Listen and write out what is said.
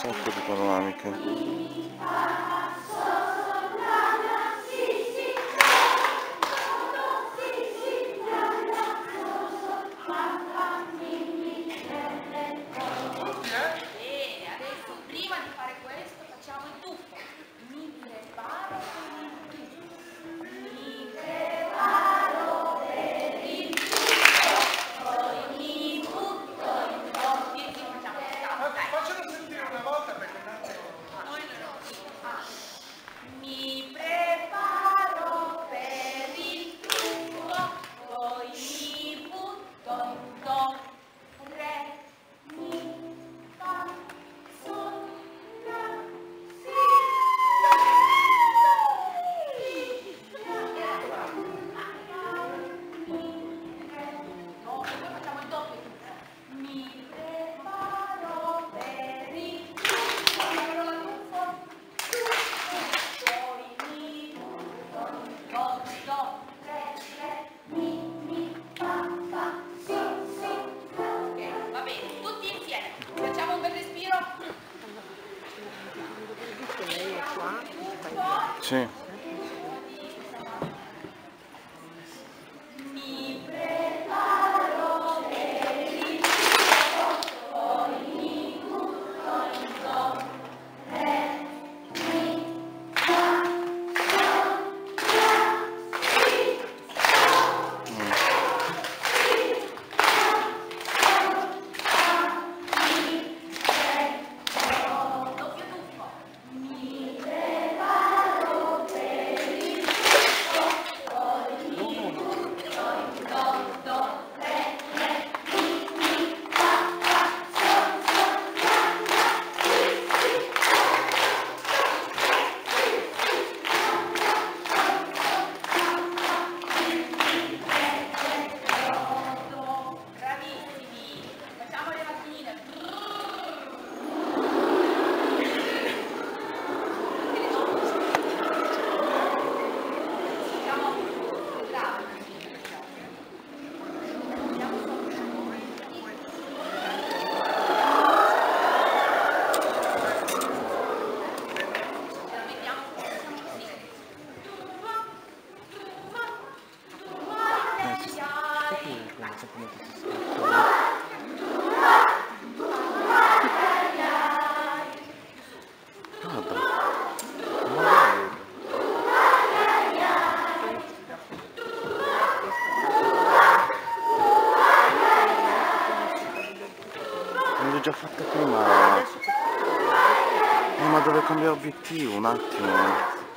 sacco di panoramiche. Adesso prima di fare questo facciamo il tuffo. Mi preparo per il tuffo. Mi preparo per il tuffo. Poi mi butto in coppie e facciamo il scavo. Faccelo sentire una volta perché un attimo. Mi preparo per il tuffo, poi mi butto in do, re, mi, fa, sol, la, si, no, poi facciamo il doppio tuffo. Mi preparo per il tuffo, allora tuffo. Poi mi butto in do, do, re, mi, fa, si, ok, va bene, tutti insieme. Facciamo un bel respiro. Lei è qua. Sì. Mi preparo per il tuffo, poi mi butto in do, re, mi, fa, sol, la, si, doppio tuffo. Mi preparo per il tuffo, poi mi butto in do, re, mi, fa, sol, do. Bravissimi. Facciamo le macchinine. Facciamo bravo. Ce la mettiamo così. Tuffo, Sai come ti si Guarda, l'ho già fatta prima. Ma dove cambia obiettivo? Un attimo.